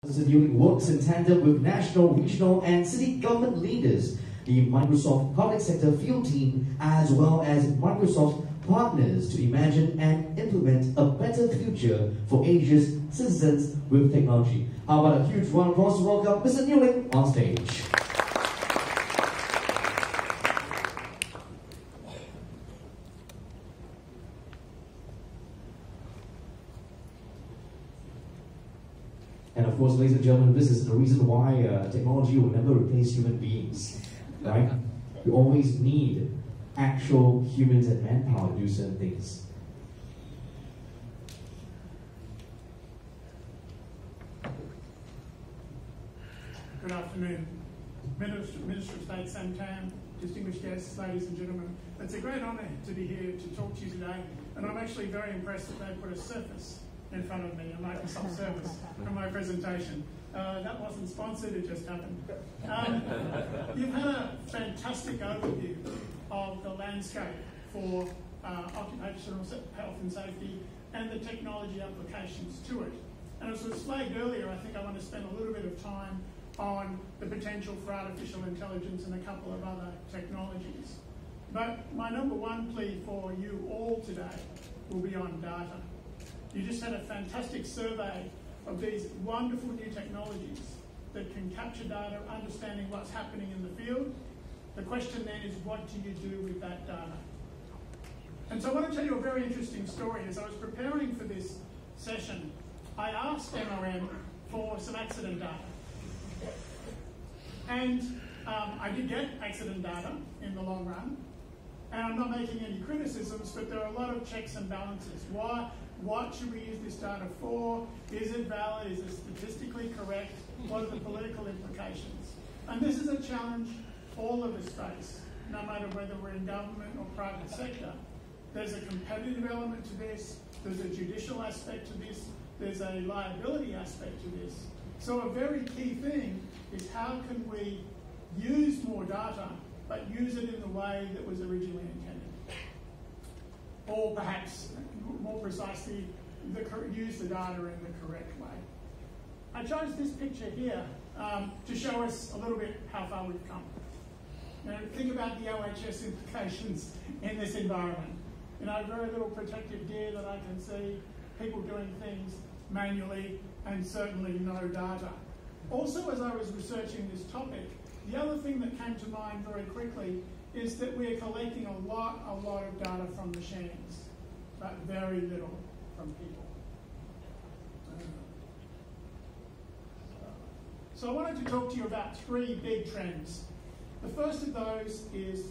Newling works in tandem with national, regional, and city government leaders, the Microsoft Public Sector Field Team, as well as Microsoft partners to imagine and implement a better future for Asia's citizens with technology. How about a huge round of applause to welcome Mr. Newling on stage. And of course, ladies and gentlemen, this is the reason why technology will never replace human beings, right? We always need actual humans and manpower to do certain things. Good afternoon. Minister of State Sam Tam, distinguished guests, ladies and gentlemen. It's a great honour to be here to talk to you today, and I'm actually very impressed that they put a Surface in front of me, a Microsoft Surface, for my presentation. That wasn't sponsored, it just happened. You've had a fantastic overview of the landscape for occupational health and safety and the technology applications to it. And as was flagged earlier, I think I want to spend a little bit of time on the potential for artificial intelligence and a couple of other technologies. But my number one plea for you all today will be on data. You just had a fantastic survey of these wonderful new technologies that can capture data, understanding what's happening in the field. The question then is, what do you do with that data? And so I want to tell you a very interesting story. As I was preparing for this session, I asked MOM for some accident data. And I did get accident data in the long run. And I'm not making any criticisms, but there are a lot of checks and balances. What should we use this data for? Is it valid? Is it statistically correct? What are the political implications? And this is a challenge all of us face, no matter whether we're in government or private sector. There's a competitive element to this, there's a judicial aspect to this, there's a liability aspect to this. So a very key thing is, how can we use more data, but use it in the way that was originally intended? Or perhaps, more precisely, use the data in the correct way. I chose this picture here to show us a little bit how far we've come. Now, think about the OHS implications in this environment. You know, very little protective gear that I can see, people doing things manually, and certainly no data. Also, as I was researching this topic, the other thing that came to mind very quickly is that we're collecting a lot of data from machines, but very little from people. So I wanted to talk to you about three big trends. The first of those is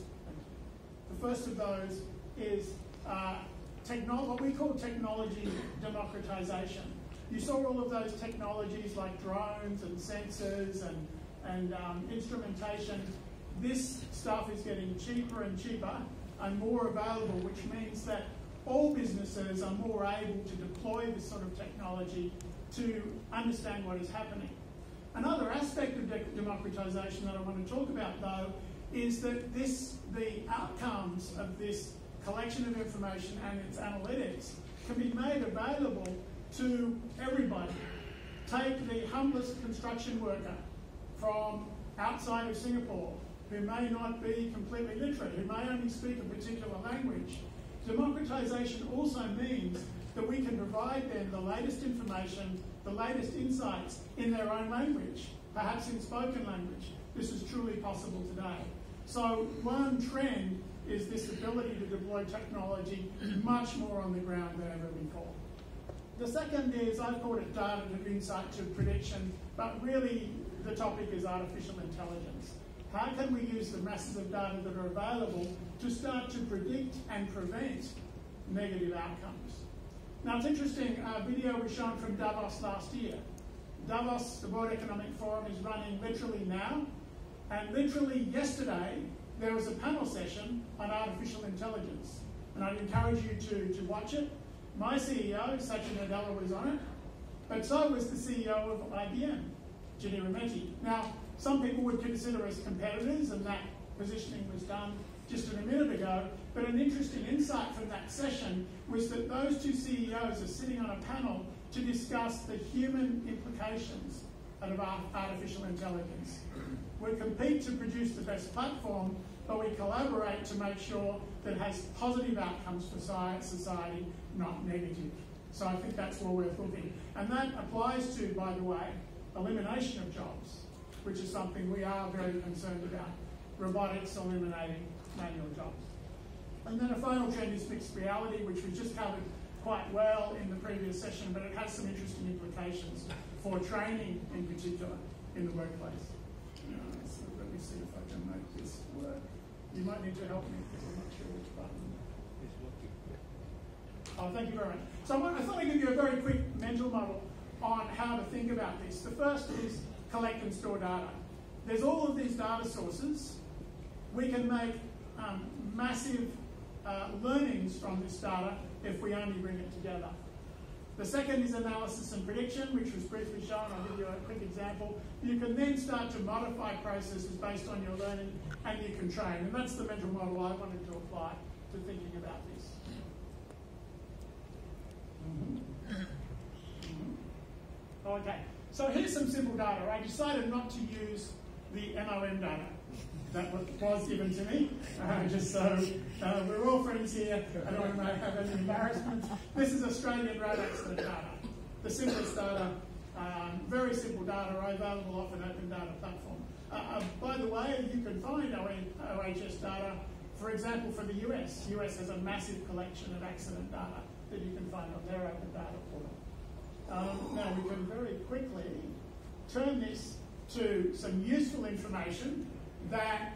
what we call technology democratization. You saw all of those technologies like drones and sensors and instrumentation. This stuff is getting cheaper and cheaper and more available, which means that all businesses are more able to deploy this sort of technology to understand what is happening. Another aspect of democratization that I want to talk about, though, is that the outcomes of this collection of information and its analytics can be made available to everybody. Take the humblest construction worker from outside of Singapore, who may not be completely literate, who may only speak a particular language. Democratization also means that we can provide them the latest information, the latest insights in their own language, perhaps in spoken language. This is truly possible today. So one trend is this ability to deploy technology much more on the ground than ever before. The second is, I've called it data to insight to prediction, but really the topic is artificial intelligence. How can we use the masses of data that are available to start to predict and prevent negative outcomes? Now, it's interesting, a video was shown from Davos last year. Davos, the World Economic Forum, is running literally now, and literally yesterday there was a panel session on artificial intelligence, and I'd encourage you to watch it. My CEO, Satya Nadella, was on it, but so was the CEO of IBM, Ginny Rometty. Now, some people would consider us competitors, and that positioning was done just a minute ago, but an interesting insight from that session was that those two CEOs are sitting on a panel to discuss the human implications out of artificial intelligence. We compete to produce the best platform, but we collaborate to make sure that it has positive outcomes for society, not negative. So I think that's where we're looking. And that applies to, by the way, elimination of jobs, which is something we are very concerned about. Robotics eliminating manual jobs. And then a final trend is mixed reality, which we just covered quite well in the previous session, but it has some interesting implications for training in particular in the workplace. So let me see if I can make this work. You might need to help me because I'm not sure which button. Oh, thank you very much. So I thought I'd give you a very quick mental model on how to think about this. The first is collect and store data. There's all of these data sources. We can make massive learnings from this data if we only bring it together. The second is analysis and prediction, which was briefly shown. I'll give you a quick example. You can then start to modify processes based on your learning, and you can train. And that's the mental model I wanted to apply to thinking about this. Okay, so here's some simple data. I decided not to use the MOM data that was given to me, just so we're all friends here. I don't want to have any embarrassments. This is Australian road accident data. The simplest data, very simple data, available off an open data platform. By the way, you can find OHS data, for example, for the US. US has a massive collection of accident data that you can find on their open data portal. Now we can very quickly turn this to some useful information that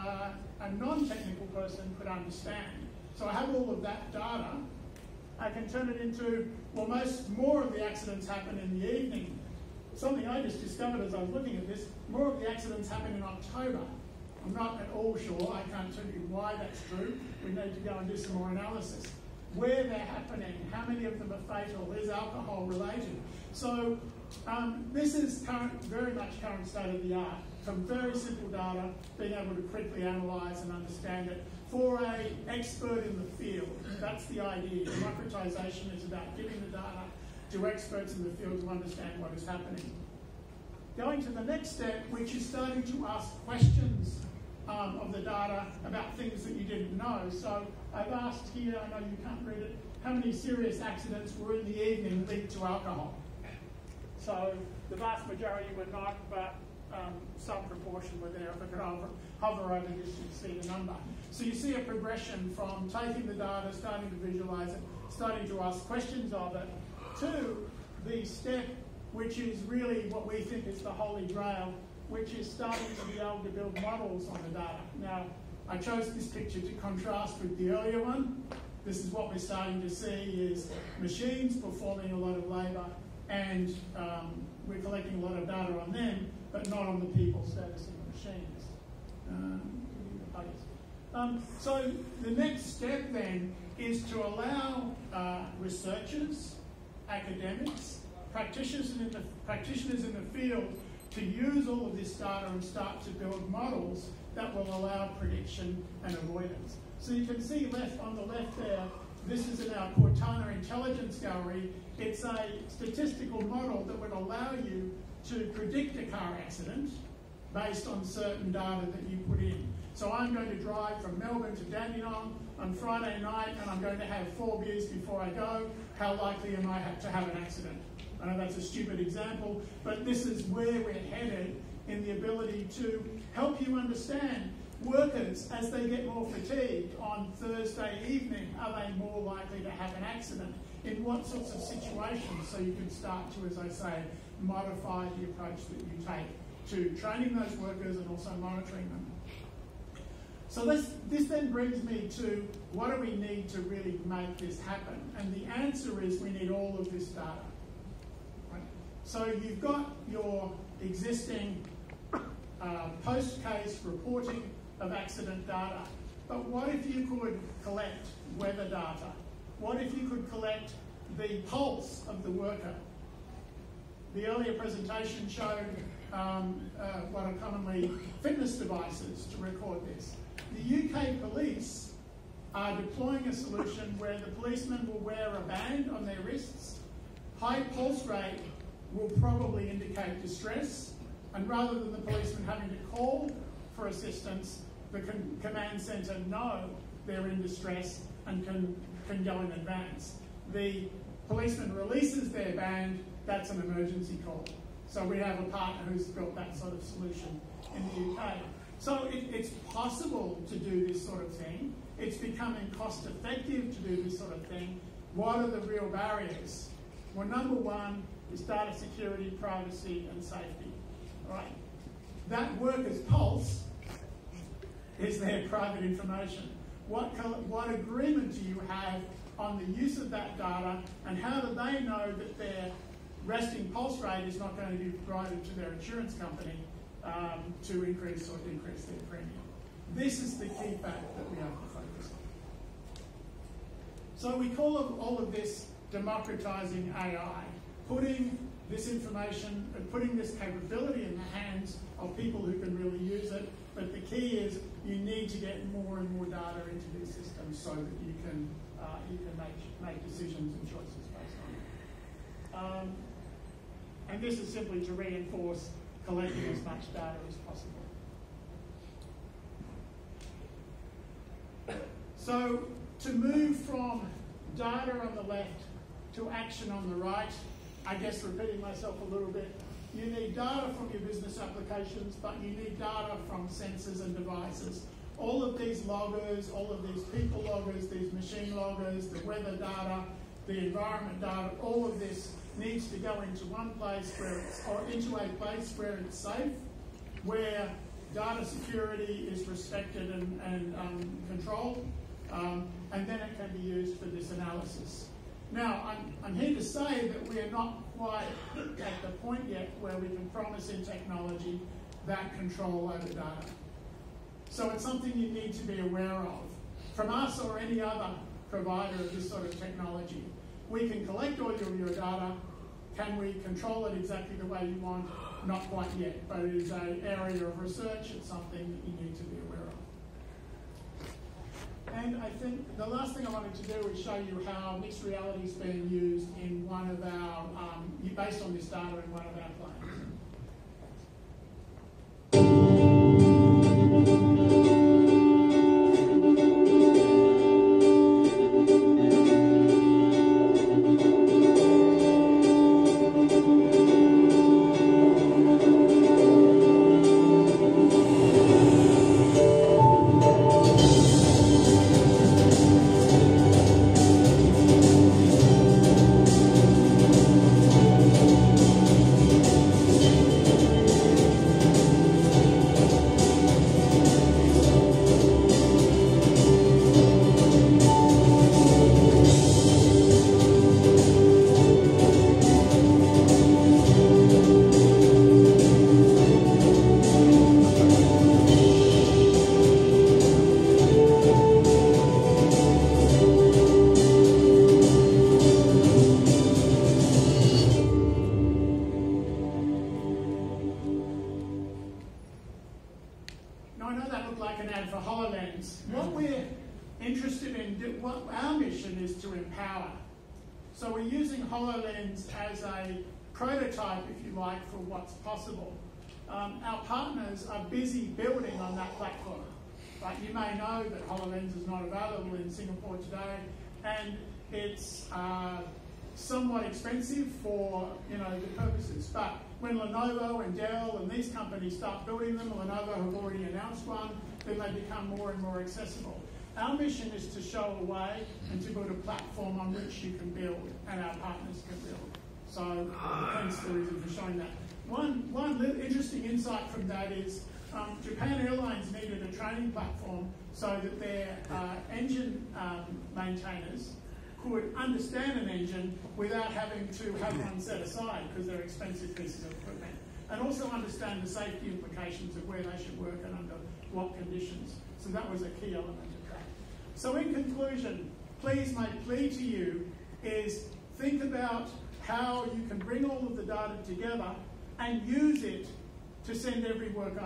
a non-technical person could understand. So I have all of that data. I can turn it into, well, more of the accidents happen in the evening. Something I just discovered as I was looking at this, more of the accidents happen in October. I'm not at all sure, I can't tell you why that's true. We need to go and do some more analysis. Where they're happening, how many of them are fatal, is alcohol related? So this is very much current state of the art. Some very simple data, being able to quickly analyse and understand it. For an expert in the field, that's the idea. Democratisation is about giving the data to experts in the field to understand what is happening. Going to the next step, which is starting to ask questions of the data about things that you didn't know. So I've asked here, I know you can't read it, how many serious accidents were in the evening linked to alcohol? So the vast majority were not, but some proportion were there. If I could hover over this, you'd see the number. So you see a progression from taking the data, starting to visualise it, starting to ask questions of it, to the step which is really what we think is the holy grail, which is starting to be able to build models on the data. Now, I chose this picture to contrast with the earlier one. This is what we're starting to see is machines performing a lot of labour, and we're collecting a lot of data on them, but not on the people servicing the machines. So the next step then is to allow researchers, academics, practitioners in the field to use all of this data and start to build models that will allow prediction and avoidance. So you can see on the left there, this is in our Cortana Intelligence Gallery. It's a statistical model that would allow you to predict a car accident based on certain data that you put in. So I'm going to drive from Melbourne to Dandenong on Friday night, and I'm going to have 4 beers before I go. How likely am I to have an accident? I know that's a stupid example, but this is where we're headed in the ability to help you understand workers as they get more fatigued on Thursday evening. Are they more likely to have an accident? In what sorts of situations? So you can start to, as I say, modify the approach that you take to training those workers and also monitoring them. So this then brings me to what do we need to really make this happen? And the answer is we need all of this data. Right? So you've got your existing post-case reporting of accident data, but what if you could collect weather data? What if you could collect the pulse of the worker? The earlier presentation showed what are commonly fitness devices to record this. The UK police are deploying a solution where the policemen will wear a band on their wrists, high pulse rate will probably indicate distress, and rather than the policeman having to call for assistance, the command centre know they're in distress and can go in advance. The policeman releases their band, that's an emergency call. So we have a partner who's built that sort of solution in the UK. So it's possible to do this sort of thing. It's becoming cost effective to do this sort of thing. What are the real barriers? Well, number one is data security, privacy, and safety. All right? That worker's pulse is their private information. What agreement do you have on the use of that data, and how do they know that their resting pulse rate is not going to be provided to their insurance company to increase or decrease their premium? This is the key fact that we have to focus on. So we call all of this democratizing AI, putting this information, putting this capability in the hands of people who can really use it. But the key is you need to get more and more data into these systems so that you can make decisions and choices based on it. And this is simply to reinforce collecting as much data as possible. So to move from data on the left to action on the right, I guess repeating myself a little bit, you need data from your business applications, but you need data from sensors and devices. All of these loggers, all of these people loggers, these machine loggers, the weather data, the environment data, all of this needs to go into one place into a place where it's safe, where data security is respected and controlled, and then it can be used for this analysis. Now, I'm here to say that we are not quite at the point yet where we can promise in technology that control over data. So it's something you need to be aware of. From us or any other provider of this sort of technology, we can collect all of your data. Can we control it exactly the way you want? Not quite yet, but it is an area of research. It's something that you need to be aware of. And I think the last thing I wanted to do is show you how mixed reality is being used in one of our, based on this data in one of our planes. So we're using HoloLens as a prototype, if you like, for what's possible. Our partners are busy building on that platform. But you may know that HoloLens is not available in Singapore today, and it's somewhat expensive for the purposes. But when Lenovo and Dell and these companies start building them, Lenovo have already announced one, then they become more and more accessible. Our mission is to show a way and to build a platform on which you can build and our partners can build. So hence the reason for showing that. One little interesting insight from that is Japan Airlines needed a training platform so that their engine maintainers could understand an engine without having to have one set aside because they're expensive pieces of equipment, and also understand the safety implications of where they should work and under what conditions. So that was a key element of that. So in conclusion, please, my plea to you is think about how you can bring all of the data together and use it to send every worker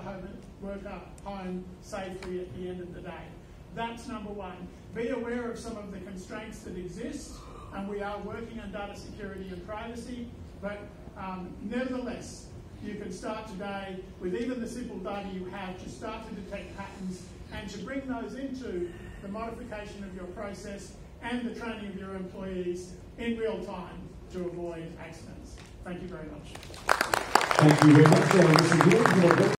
home safely at the end of the day. That's number one. Be aware of some of the constraints that exist, and we are working on data security and privacy, but Nevertheless, you can start today with even the simple data you have to start to detect patterns and to bring those into the modification of your process and the training of your employees in real time to avoid accidents. Thank you very much. Thank you very much, Mr. Newling.